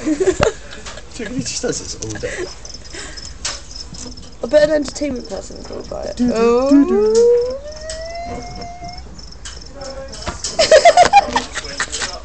He just does this all day. I bet an entertainment person thought about it. Oh.